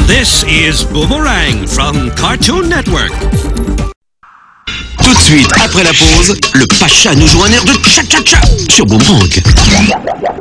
This is Boomerang from Cartoon Network. Tout de suite, après la pause, le Pacha nous joue un air de cha-cha-cha sur Boomerang.